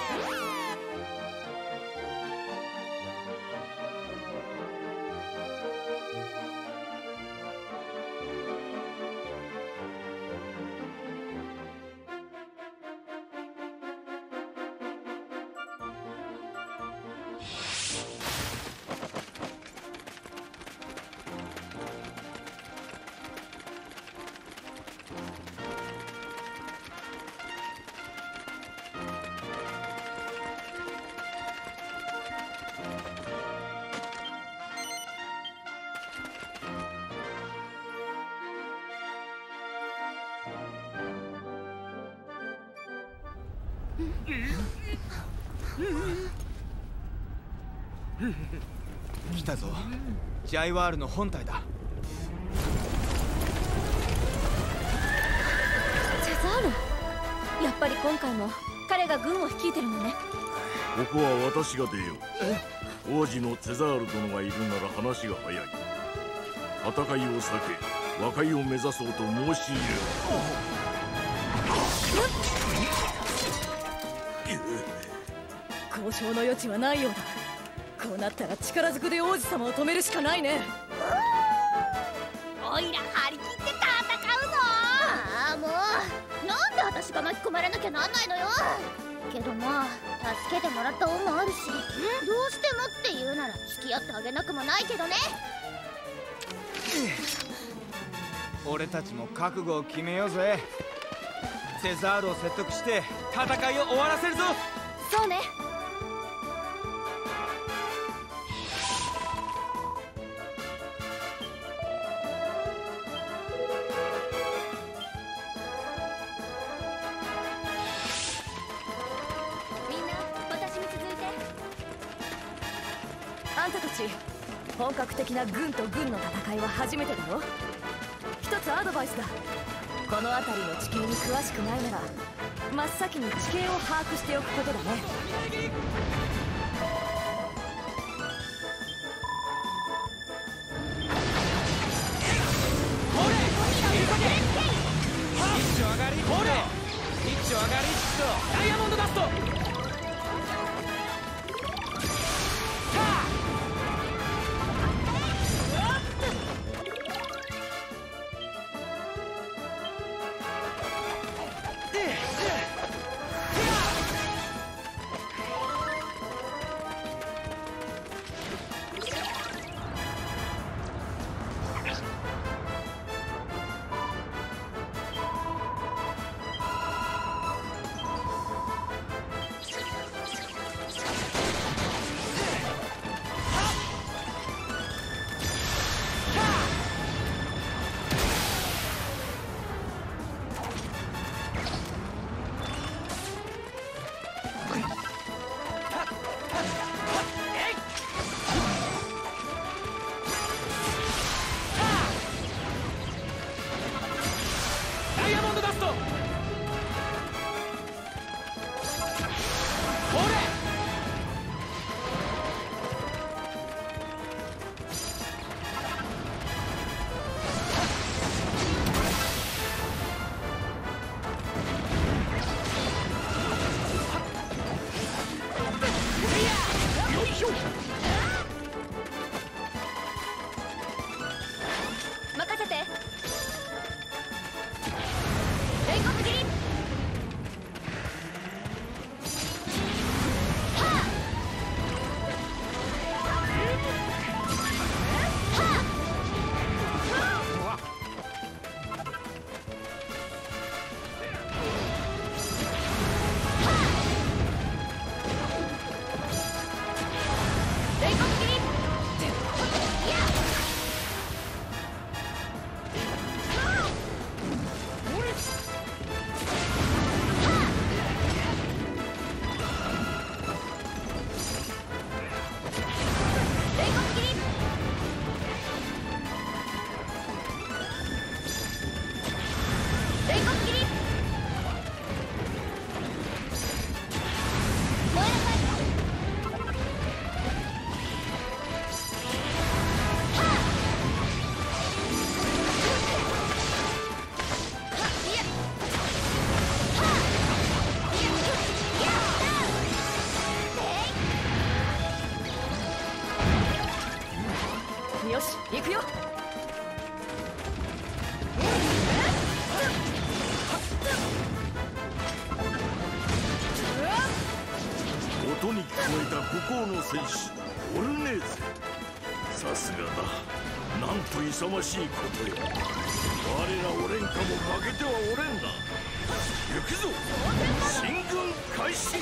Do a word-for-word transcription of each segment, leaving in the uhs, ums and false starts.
来たぞ。ジャイワールの本体だ。 セザール、やっぱり今回も彼が軍を率いてるのね。 ここは私が出よう。王子のセザール殿がいるなら話が早い。戦いを避け和解を目指そうと申し入れる。 交渉の余地はないようだ。こうなったら力ずくで王子様を止めるしかないね。 おいら張り切って戦うぞ。ああもう、なんで私が巻き込まれなきゃなんないのよ。けどまあ助けてもらった恩もあるし、どうしてもって言うなら付き合ってあげなくもないけどね。 俺たちも覚悟を決めようぜ。セザールを説得して戦いを終わらせるぞ。 そうね。みんな私に続いて。 あんたたち本格的な軍と軍の戦いは初めてだろ。一つアドバイスだ。この辺りの地形に詳しくないなら真っ先に地形を把握しておくことだね。 一丁上がりほれ一丁上がりとダイヤモンドダスト。 音に聞こえた孤高の戦士オルネーゼ。さすがだ、なんと勇ましいことよ。我らオレンカも負けてはおれんだ。行くぞ、進軍開始。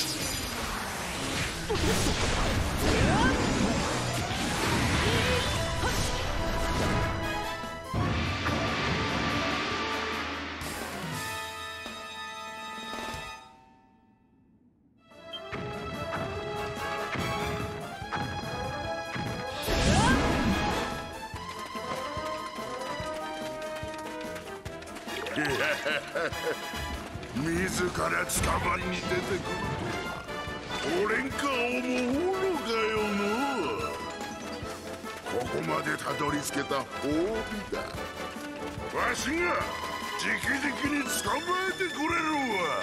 自ら捕まりに出てくるとはオレンカ王も愚かよの。ここまでたどり着けた褒美だ。わしが直々に捕まえてくれるわ。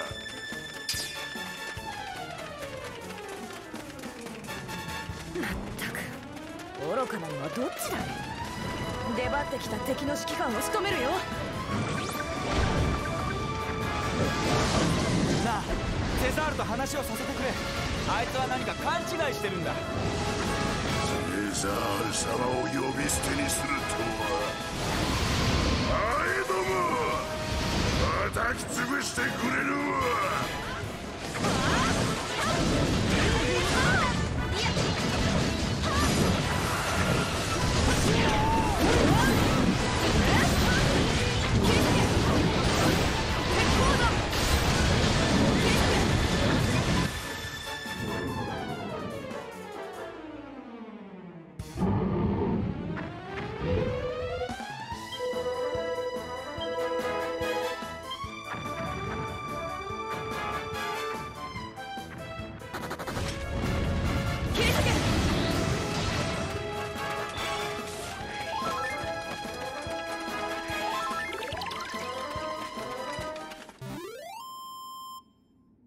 まったく愚かなのはどっちだ。出張ってきた敵の指揮官を仕留めるよ。 なあ、セザールと話をさせてくれ。あいつは何か勘違いしてるんだ。 セザール様を呼び捨てにするとは。あいども、叩き潰してくれるわ。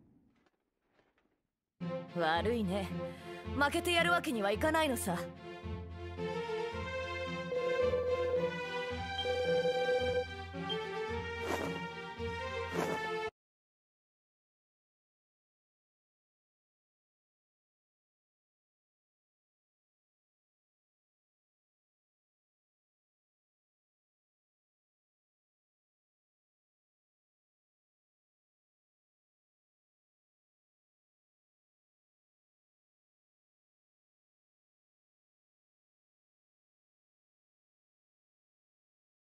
悪いね、負けてやるわけにはいかないのさ。